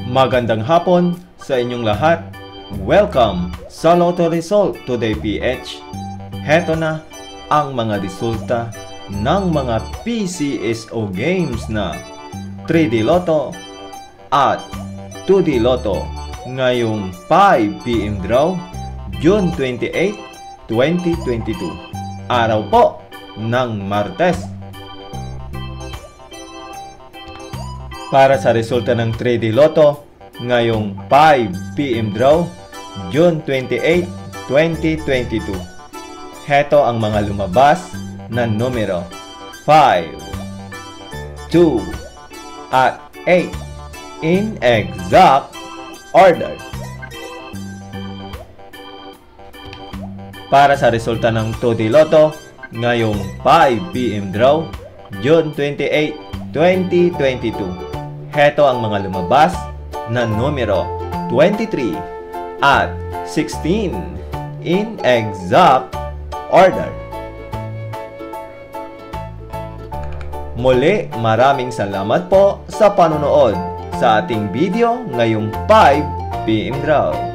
Magandang hapon sa inyong lahat. Welcome sa Lotto Result Today PH. Heto na ang mga resulta ng mga Pcso games na 3D Lotto at 2D Lotto ngayong 5 PM draw, June 28, 2022. Araw po ng Martes. Para sa resulta ng 3D Lotto ngayong 5 PM draw, June 28, 2022. Heto ang mga lumabas na numero 5, 2, at 8 in exact order. Para sa resulta ng 2D Lotto ngayong 5 PM draw, June 28, 2022. Heto ang mga lumabas na numero 23 at 16 in exact order. Muli, maraming salamat po sa panonood sa ating video ngayong 5 PM draw.